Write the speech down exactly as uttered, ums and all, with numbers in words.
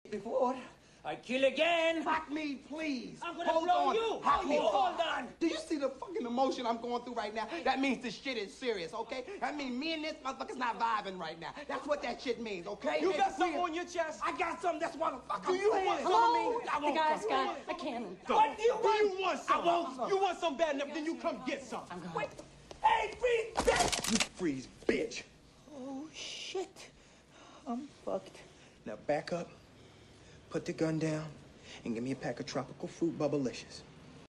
before. I kill again. Fuck me, please. I'm gonna hold blow on. you. Hold, me. Hold on. Do you see the fucking emotion I'm going through right now? That means this shit is serious, okay? That means me and this motherfucker's not vibing right now. That's what that shit means, okay? You got It's something real. on your chest? I got something. That's what the fuck Do I'm you saying. want some of me? I The want guy's some. got a cannon. What do you Do want? you want some? I want some. You want some bad enough, then you come get some. I'm going. Wait. Hey, freeze, bitch! You freeze, bitch. Oh, shit. I'm fucked. Now back up, put the gun down, and give me a pack of tropical fruit bubblicious.